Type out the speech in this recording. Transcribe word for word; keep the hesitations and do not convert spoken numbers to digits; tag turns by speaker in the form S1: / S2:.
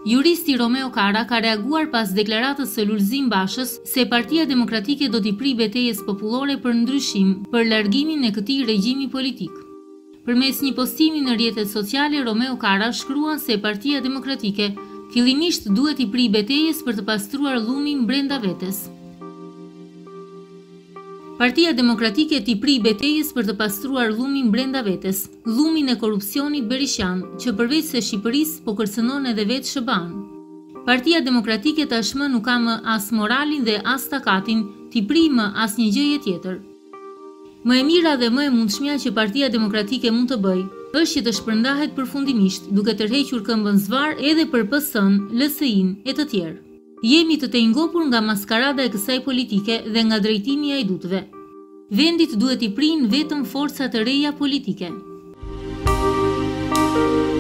S1: Juristi Romeo Kara ka reaguar pas deklaratës së Lulzim Bashës se Partia Demokratike do t'i prijë betejës popullore për ndryshim për largimin e këtij regjimi politik. Përmes një postimi në rrjetet sociale, Romeo Kara shkruan se Partia Demokratike fillimisht duhet t'i prijë betejës për të pastruar llumin brenda vetes. Partia Demokratike t'i prij betejës për të pastruar llumin brenda vetes, llumin e korrupsionit berishan, që përveç se Shqipërisë po kërcënon edhe vetë S B A-n. Partia Demokratike tashmë nuk ka më as moralin dhe as takatin t'i prij më asnjë gjëje tjetër. Më e mira dhe më e mundshmja që Partia Demokratike mund të bëjë, është që të shpërndahet përfundimisht, duke tërhequr këmbën zvar edhe për P S-n, L S I-n e të tjerë. Jemi të tejngopur nga maskarada e kësaj politike dhe nga drejtimi i ajdutëve. Vendit duhet i prijnë vetëm forca të reja politike.